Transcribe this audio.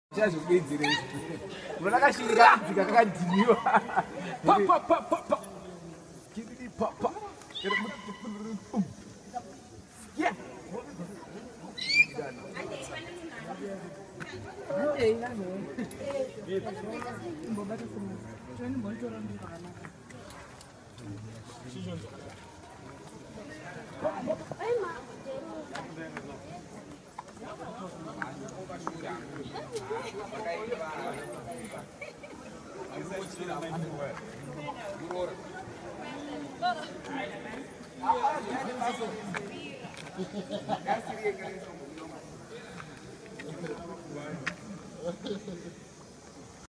Just wait the rest. When I actually got the continue. Pop. Give me pop. Yeah.